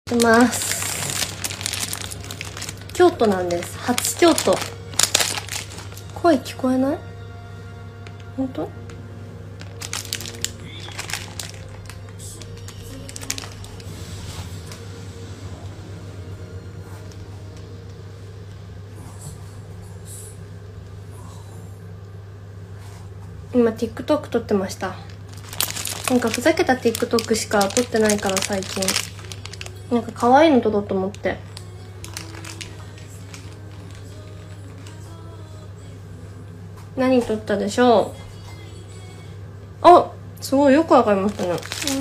きます。京都なんです。初京都。声聞こえない？本当？今 TikTok 撮ってました。なんかふざけた TikTok しか撮ってないから最近。なんか可愛いの撮ろうと思って。何撮ったでしょう？あ、すごいよくわかりましたね。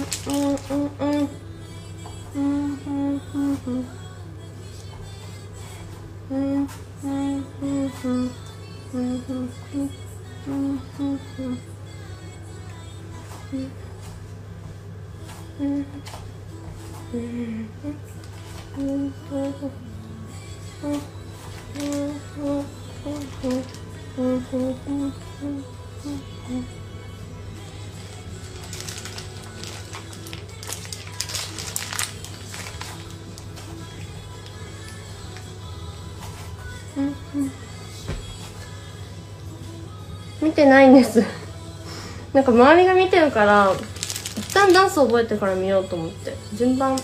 見てないんですなんか周りが見てるから一旦ダンス覚えてから見ようと思って順番。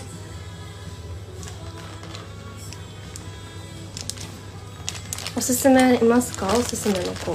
おすすめいますか？おすすめの子。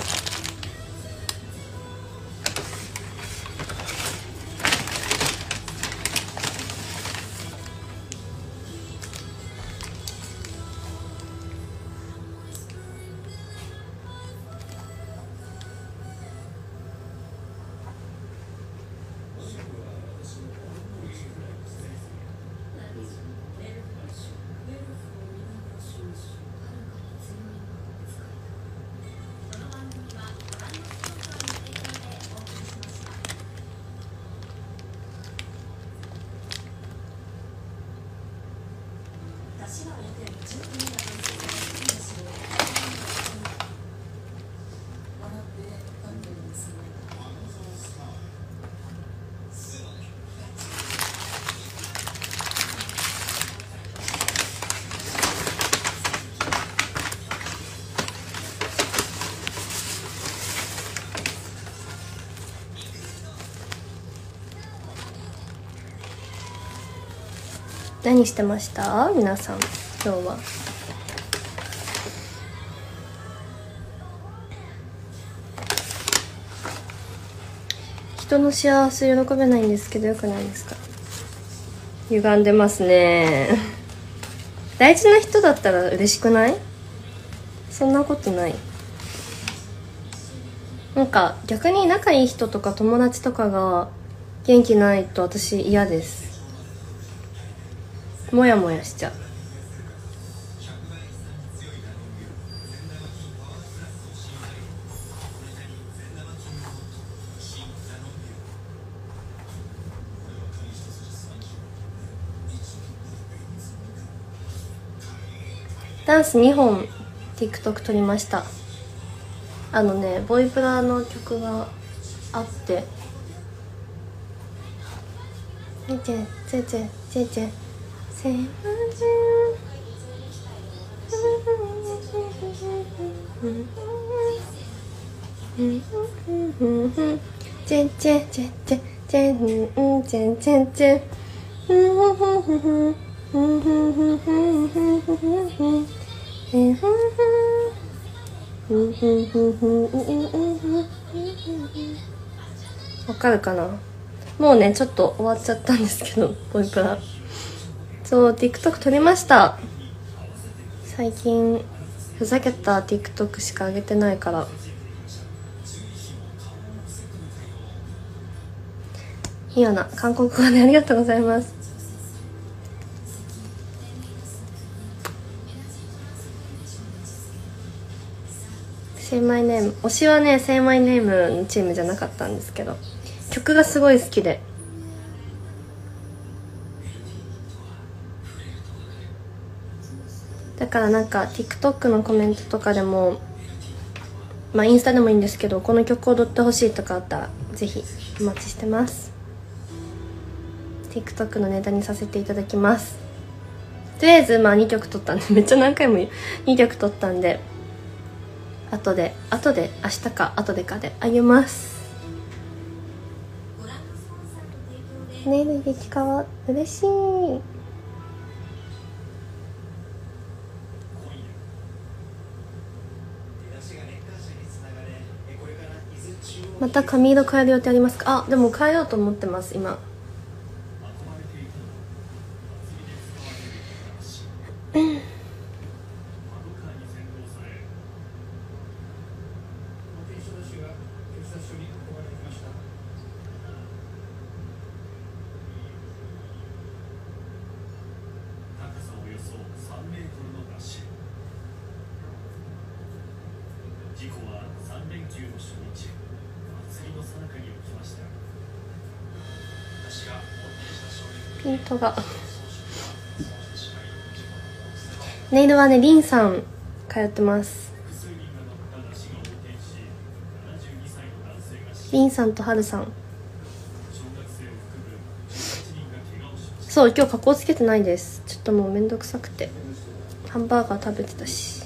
何してました皆さん今日は？人の幸せ喜べないんですけどよくないですか？歪んでますね大事な人だったら嬉しくない？そんなことない。なんか逆に仲いい人とか友達とかが元気ないと私嫌です。もやもやしちゃう。ダンス2本 TikTok 撮りました。ボイプラの曲があってチェチェチェチェチェチェせまじチェチェチェチェチェチェチェチェわかるかな？もうねちょっと終わっちゃったんですけどボイプラそう TikTok 撮りました。最近ふざけた TikTok しか上げてないから。いいよな韓国語でありがとうございます。セイマイネーム推しはねセイマイネームのチームじゃなかったんですけど曲がすごい好きでだからなんか TikTok のコメントとかでもまあインスタでもいいんですけどこの曲踊ってほしいとかあったらぜひお待ちしてます。 TikTok のネタにさせていただきます。 とりあえずまあ2曲撮ったんで、めっちゃ何回も2曲撮ったんで、後で明日か後でかであげます。ネイル激かわ嬉しい。また髪色変える予定ありますか？あ、でも変えようと思ってます今。ピントがネイルはね、リンさん通ってます。リンさんとハルさん。そう、今日加工つけてないです。ちょっともうめんどくさくて、ハンバーガー食べてたし。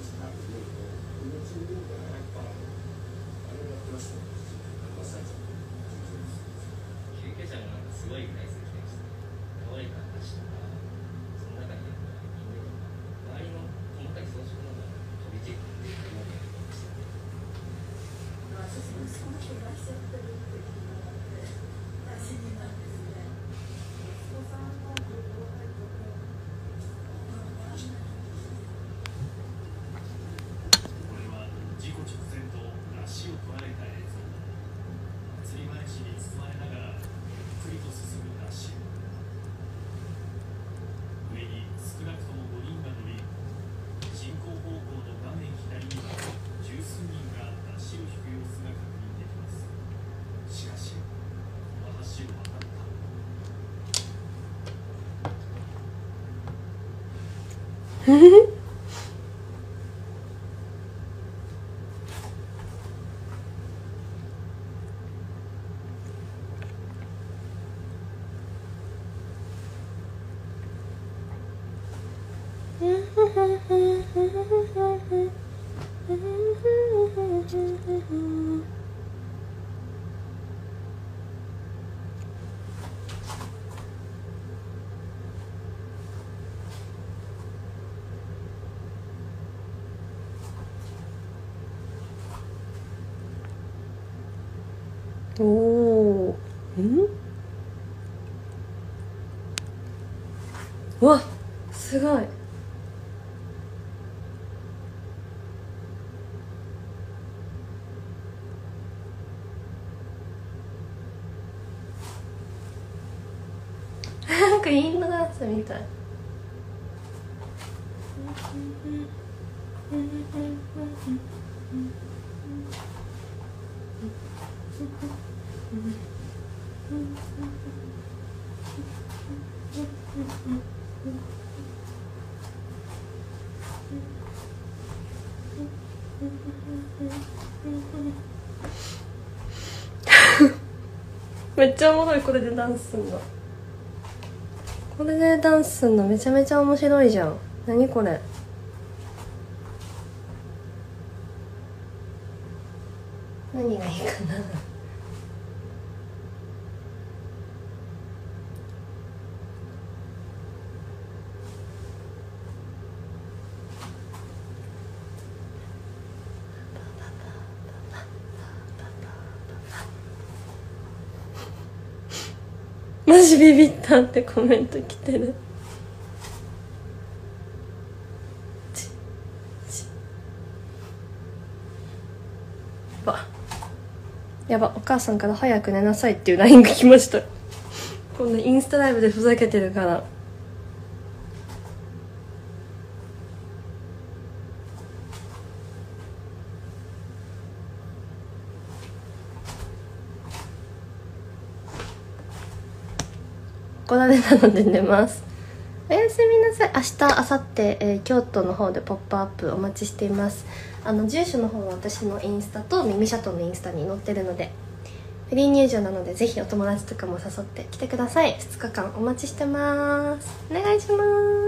おお、うわ、すごい。なんかインドダンスみたい。めっちゃおもろい。これでダンスすんの、これでダンスすんのめちゃめちゃ面白いじゃん。何これ。何がいいかな。マジビビったってコメント来てる。やば、お母さんから早く寝なさいっていう LINE が来ました。こんなインスタライブでふざけてるから。怒られなので寝ます。おやすみなさい。明日、明後日、京都の方でポップアップお待ちしています。住所の方は私のインスタとミミシャトのインスタに載ってるので、フリー入場なのでぜひお友達とかも誘って来てください。2日間お待ちしてます。お願いします。